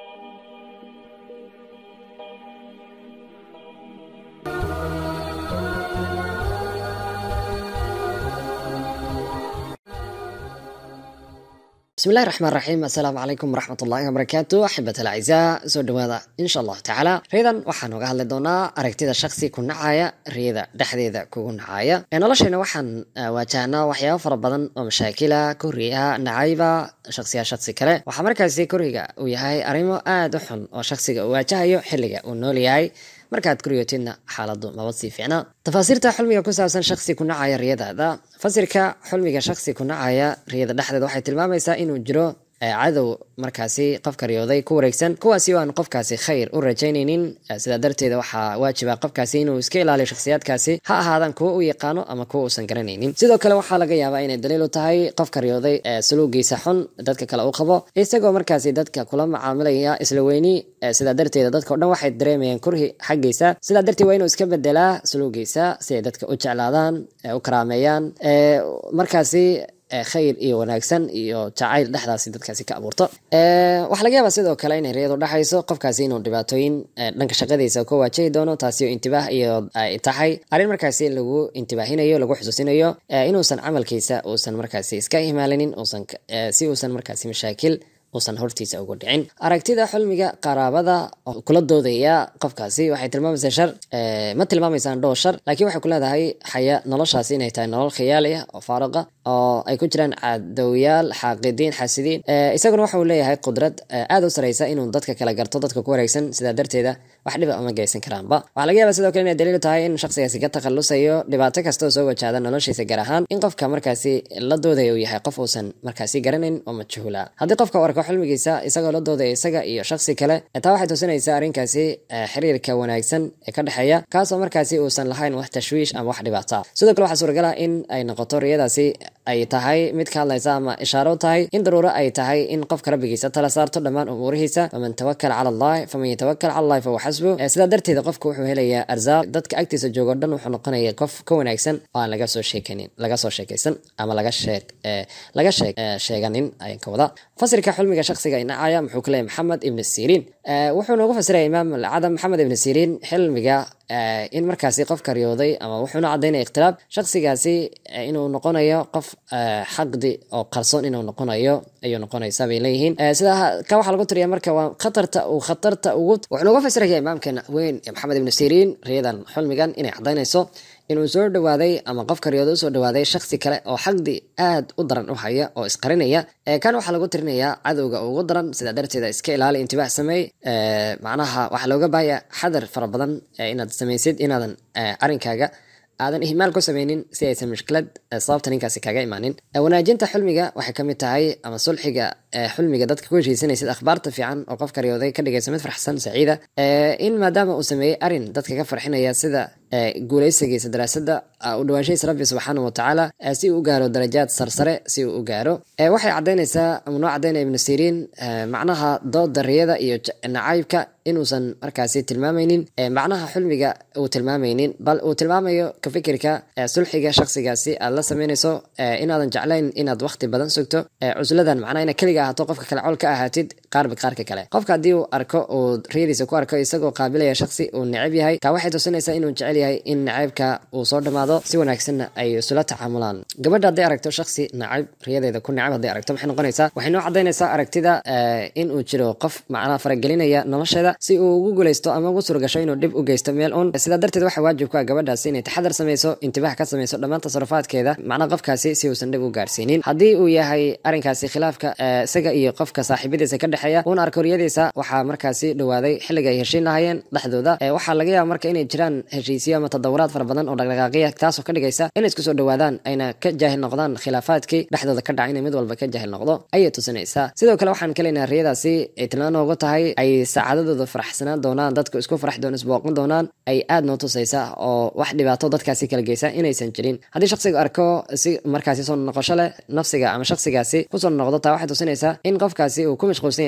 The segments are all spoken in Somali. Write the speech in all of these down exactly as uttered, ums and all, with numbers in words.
بسم الله الرحمن الرحيم. السلام عليكم ورحمة الله وبركاته. أحبة الأعزاء سو دوادا إن شاء الله تعالى ريدا waxaan uga hadli doonaa aragtida shakhsi ku nacaya riyada dhexdeeda kugu nacaya ee nolosheena waxaan waajahnaa waxyaabo fara badan oo mashaakila kuriga nacayba shakhsiya shakhsi kale waxa markaasi kuriga uu yahay arrimo aad u xun oo shakhsiga uu waajahayo xilliga uu nool yahay markaad kuriyootina xaaladu ma wad si fiicna tafaasiirta xulmiga ku saabsan shakhsi ku nacaya riyada fasirka xulmiga shakhsi ku nacaya riyada dhexdeeda waxay tilmaamaysaa inuu jiro cadow markaasi qofka riyooday ku wareegsan kuwaasi oo aan qofkaasi khayr u rajaynaynin sida darteeda waxaa waajiba qofkaasi inuu iska ilaaliyo shakhsiyaadkaasi ha ahaadan kuwa u yaqaano ama kuwa uusan garanaynin sidoo kale waxaa laga yaabaa inay daliil u tahay qofka riyooday suluugiisa xun dadka kale uu qabo isagoo markaasi dadka kula macaamilaya isla weyni sida darteeda dadka oo dhan waxay dareemayaan kurhi xaggiisa sida darteed waa inuu iska bedelaa suluugiisa si ay dadka u jeclaadaan u karaameeyaan markaasi khayr iyo wanaagsan iyo jacayl dhexdaasi dadkaasi ka abuurto ee waxa laga yaabaa sidoo kale inay riyadu dhaxayso qofkaasi inuu dhibaatooyin dhanka shaqadiisa ku waajahi doono taasi oo intibaah iyo tahay arrin markaasi lagu intibaahinayo lagu xusuusinayo inuusan camalkiisa uusan markaasi iska ihmaalinin uusan si uusan markaasi mashaakil uusan hortiisa ugu dhicin aragtida xulmiga qaraabada kula doodaya qofkaasi waxay tilmaamaysaa shar ma tilmaamaysaa dhowr shar laakiin waxay ku leedahay xaya noloshaasi inay tahay nolol khiyaali ah oo faaruqa oo ay ku jiraan cadowyaal xaaqidiin xasidiin isaguna waxa uu leeyahay qudrad aad u sareysa inuu dadka kala garto dadka ku wareegsan sida darteeda wax dhib ama geysan karaanba waxa laga yaabaa sidoo kale inay daliil tahay in shakhsigaasi ka takhalusayo dhibaato kasta oo soo wajahda noloshiisa gaar ahaan in qofka markaasi la doodayo uu yahay qof uusan markaasi garanayn oo majhuula haddii qofka warka xulmigiisa isagoo la dooday isaga iyo shakhsi kale taa waxay tusinaysaa arrinkaasi xiriirka wanaagsan ee ka dhexeeya kaasoo markaasi uusan lahayn wax tashwiish ama wax dhibaato sidoo kale waxaa suuragal ah in ay noqoto riyadaasi ay tahay mid ka hadlaysa ama ishaaro tahay in daruuro ay tahay in qofka rabbigiisa tala saarto dhammaan umuurihiisa faman tawakkal cala allah faman yatawakkal cala allah fahuwa xasbu sidaa darteeda qofka wuxuu helayaa arsaaq dadka agtiisa joogo dhan wuxuu noqonayaa qof ka wanaagsan oo aan laga soo sheekanin laga soo sheekaysan ama laga sheeg laga sheeg sheeganin ayaan ka wada fasirka xulmiga shakhsiga inacaya muxuu ku leeyahay maxamed ibn siriin wuxuu noogu fasiray imaam al-cadam maxamed ibn siriin xilmiga in markaasi qofka riyooday ama wuxuuna caddaynaya ikhtilaaf shakhsigaasi inuu noqonayo qof xaqdi oo qarsoon inuu noqonayo ayuu noqonaysaa bay leeyihiin sida ka waxaa lagu tiriyaa marka waa khatarta uu khatarta ugu wuxuu noogu fasiraya imaamkeena weyn maxamed ibn siriin riyadan xulmigan inay caddaynayso inuu soo dhawaaday ama qofka riyooda u soo dhawaaday shakhsi kale oo xaqdi aad u daran u haya oo isqarinaya kan waxaa lagu tirinayaa cadowga ugu daran sida darteeda iska ilaali intibaah sameey macnaha waxaa looga baahaya xadar fara badan inaad samaysid inaadan arrinkaaga aadan ihmaal ku sameynin si aysan mushkilad sababta ninkaasi kaga imaanin wanaajinta xulmiga waxay kamid tahay ama sulxiga xulmiga dadka ku heshiisanaysid akhbaarta fiican oo qofka riyooday ka dhigaysa mid farxsan saciida in maadaama uu sameeyey arrin dadka ka farxinaya sida guulaysigiisa daraasada u dhawaanshihiisa rabbi subxaanahu watacaala si uu u gaaro darajaad sarsare si uu u gaaro waxay caddaynaysaa ama noo caddaynaya ibnu siriin macnaha dooda riyada iyo nacaybka inuusan markaasi tilmaamaynin macnaha xulmiga uu tilmaamaynin bal uu tilmaamayo ka fikirka sulxiga shakhsigaasi aad la samaynayso inaadan jeclayn inaad waqti badan sugto cusladan macnaha ina keliga ahaato qofka kale col ka ahaatid qaarba qaarka kale qofka haddii uu arko uu riyadiisa ku arko isagoo qaabilaya shakhsi uu necab yahay kaa waxay tusinaysaa inuu jecel yahay in nacaybka uu soo dhamaado si wanaagsanna ay isula tacaamulaan gabadha hadday aragto shakhsi nacayb riyadeeda ku necab hadday aragto maxay noqonaysaa waxay noo caddaynaysaa aragtida in uu jiro qof macnaha faragelinaya nolosheeda si uu ugu guulaysto ama ugu suuragasho inuu dhib u geysto meel uun sidaa darteed waxaa waajib ku ah gabadhaasi inay taxadar samayso intibaah ka samayso dhammaan tasarufaadkeeda macnaha qofkaasi si uusan dhib u gaarsiinin haddii uu yahay arrinkaasi khilaafka isaga iyo qofka saaxiibadiisa ka dhexeeya uuna arko riyadiisa waxaa markaasi dhawaaday xilliga ay heshiin lahaayeen dhexdooda waxaa laga yaaba marka inay jiraan heshiisyo ama tadawuraad fara badan oo dhaqdhaqaaqiya taasoo ka dhigaysa inay isku soo dhawaadaan ayna ka jaahil noqdaan khilaafaadkii dhexdooda ka dhacay inay mid walba ka jaahil noqdo ayay tusinaysaa sidoo kale waxaan kaleynaa riyadaasi ay tilmaan noogu tahay ay saacadadooda faraxsanaan doonaan dadku isku farax doon isbooqan doonaan ay aad noo tusaysa oo wax dhibaato dadkaasi kala geysa inaysan jirin haddii shakhsiga arko si markaasi soo noqosho leh nafsiga ama shakhsigaasi kusoo noqdo taa waxay tusinaysaa in qofkaasi uu ku mashquulsan yahay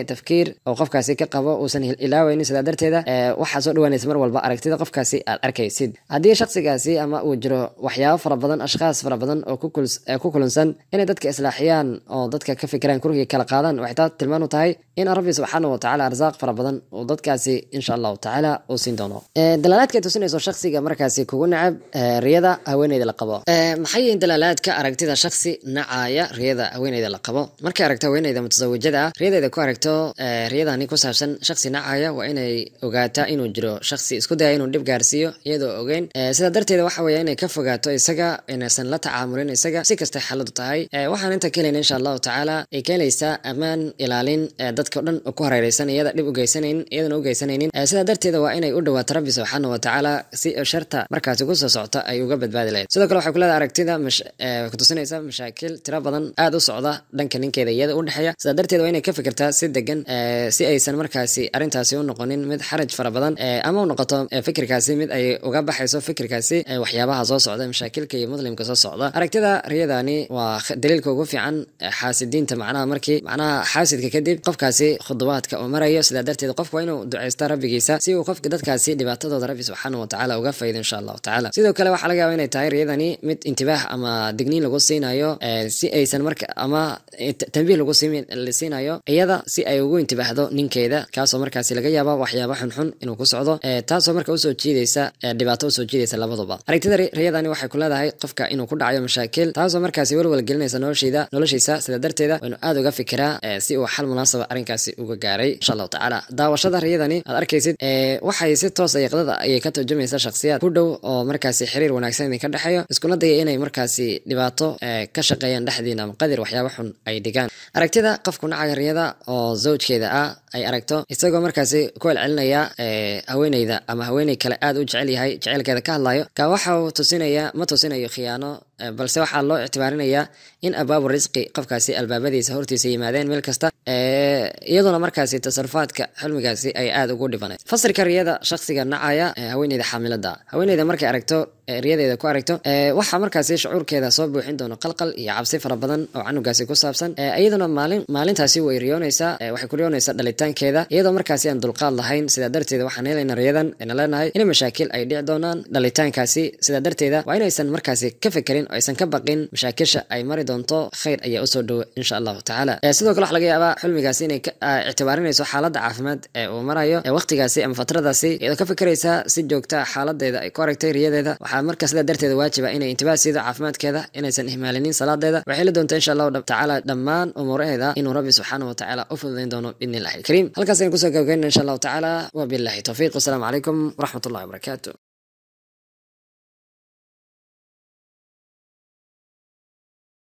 tafkiir oo qofkaasi ka qabo uusan ilaaweynin sida darteeda waxa soo dhawaanaysa mar walba aragtida qofkaasi aad arkaysid haddii shakhsigaasi ama uu jiro waxyaabo fara badan ashkhaas fara badan oo ku kuls ku kulansan inay dadka islaaxiyaan oo dadka ka fikiraan kurigi kala qaadaan waxay taa tilmaan u tahay in rabbi subxaanahu wa tacaala arsaaq fara badan oo dadkaasi insha allahu tacaala uu siin doono dalaalaadka tusinayso shakhsiga markaasi kugu nacab riyada haweeneyda la qabo maxay yihiin dalaalaadka aragtida shakhsi nacaya riyada haweeneyda la qabo markay aragto haweeneyda mutasawijada ah riyadeeda ku aragto riyadani ku saabsan shakhsi nacaya waa inay ogaataa inuu jiro shakhsi isku daya inuu dhib gaarsiiyo iyadoo ogeyn sida darteeda waxa weeye inay ka fogaato isaga inaysan la tacaamulin isaga si kasta xaaladu tahay waxaan inta ka helayna insha allahu tacaala ay keenaysaa ammaan ilaalin dadka dhan ku hareeraysan iyada dhib u geysanaynin iyadana u geysanaynin sida darteeda waa inay u dhawaato rabbi subxaanahu wa tacaala si sharta markaasi ku soo socota ay uga badbaadi lahayd sidoo kale waxay ku leedahay aragtida ku tusinaysa mashaakil tira badan aad u socda dhanka ninkeeda iyada u dhexeeya sida darteeda waa inay ka fikirtaa si degan si aysan markaasi arrintaasi u noqonin mid xaraj fara badan ama u noqoto fikirkaasi mid ay uga baxayso fikirkaasi waxyaabaha soo socda mashaakilka iyo muslimka soo socda aragtida riyadani waa daliilka ugu fiican xaasidiinta macnaha markii macnaha xaasidka kadib qofkaasi khuduwaadka oo marayo sida darteeda qofku waa inuu duceysta rabbigiisa si uu qofka dadkaasi dhibaatadooda rabbi subxaanahu wa tacaala uga faa'iido insha allahu tacaala sidoo kale waxaa laga yaabaa inay tahay riyadani mid intibaah ama digniin lagu siinayo si aysan marka ama tanbiih lagu siinayo iyada si ay ugu intibaahdo ninkeeda kaasoo markaasi laga yaaba waxyaaba xunxun inuu ku socdo taasoo marka usoo jiidaysa dhibaato usoo jiidaysa labaduba aragtida riyadani waxay ku leedahay qofka inuu ku dhacayo mashaakil taasoo markaasi walwal gelinaysa noloshiida noloshiisa sida darteeda waa inuu aad uga fikiraa si uu xal munaasaba arrinkaasi uga gaaray insha allahu tacaala daawashada riyadani aad arkaysid waxay si toos ah yaqdada ayay ka turjumaysaa shakhsiyaad ku dhow oo markaasi xiriir wanaagsan idin ka dhexeeyo iskuna daya inay markaasi dhibaato ka shaqeeyaan dhexdiina ama qadir waxyaaba xun ay dhigaan aragtida qofku nacaya riyada oo zawjkeeda ah ay aragto isagoo markaasi ku celcelinaya haweeneyda ama haweeney kale aad u jecel yahay jecelkeeda ka hadlayo ka waxa uu tusinaya ma tusinayo khiyaano balse waxaa loo ictibaarinayaa in abaabu risqi qofkaasi albaabadiisa hortiisa yimaadeen meel kasta iyadoona markaasi tasarufaadka xilmigaasi ay aad ugu dhibanayd fasirka riyada shakhsiga nacaya haweeneyda xaamilada haweeneyda markay aragto riyadeeda ku aragto waxaa markaasi shucuurkeeda soo buuxin doono qalqal iyo cabsi fara badan oo canugaasi ku saabsan iyaduna maalin maalintaasi way riyoonaysaa waxay ku riyoonaysaa dhalitaankeeda iyadoo markaasi aan dulqaad lahayn sida darteeda waxaan helayna riyadan ina leenahay in mashaakil ay dhici doonaan dhalitaankaasi sida darteeda waa inaysan markaasi ka fikirin oo aysan ka baqin mashaakisha ay mari doonto khayr ayaa usoo dhow insha allahu tacaala sidoo kale waxa laga yaabaa xilmigaasi inay ictibaarinayso xaaladda caafimaad ee uu marayo waqtigaasi ama fatradaasi iyadoo ka fikiraysa si joogta xaaladeeda ay ku aragtay riyadeeda marka sida darteeda waajiba inay intibaah siido caafimaadkeeda inaysan ihmaalinin salaadeeda waxay la doontaa insha allahu tacaala dhammaan umuuraheeda inuu rabbi subxaanahu wa tacaala u fududayn doono biidni illahi alkariim halkaas ayaan kusoo gabagaynana insha allahu tacaala wabillahi tawfiiq wasalaamu calaykum waraxmat ullahi wabarakaatu